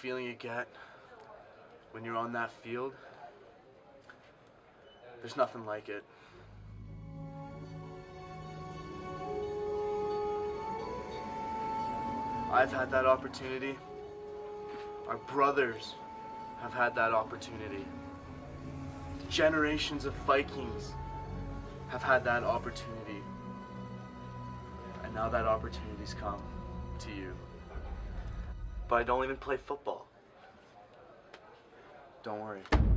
feeling you get when you're on that field, there's nothing like it. I've had that opportunity. Our brothers have had that opportunity. Generations of Vikings have had that opportunity. And now that opportunity's come to you. But I don't even play football. Don't worry.